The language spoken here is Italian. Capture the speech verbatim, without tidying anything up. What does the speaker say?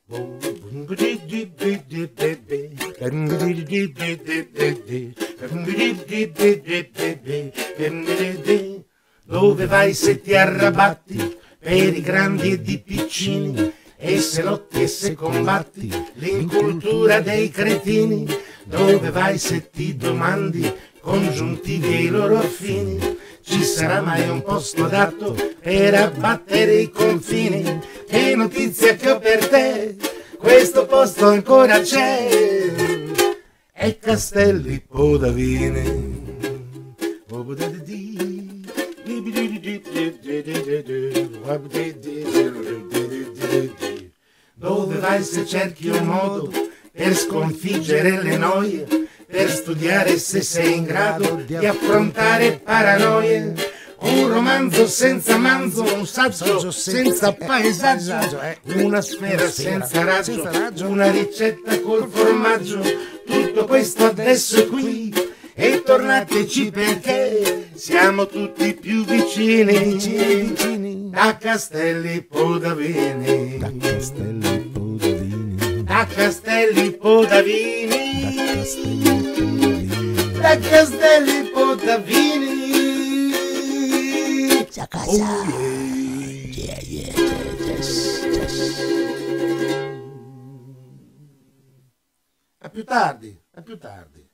Dove vai se ti arrabatti per i grandi e i piccini, e se lotti e se combatti l'incultura dei cretini? Dove vai se ti domandi congiuntivi e i loro affini? Ci sarà mai un posto adatto per abbattere i confini? Che notizia che ho per te, questo posto ancora c'è, è Castelli Podavini. Dove vai se cerchi un modo per sconfiggere le noie, per studiare se sei in grado di affrontare paranoie? Un romanzo senza manzo, un saggio senza paesaggio, una sfera senza raggio, una ricetta col formaggio. Tutto questo adesso è qui, e tornateci perché siamo tutti più vicini. Da Castelli Podavini, da Castelli Podavini, da Castelli Podavini, da Castelli Podavini. Oh, yeah. Yeah, yeah, yes, yes. A più tardi, a più tardi.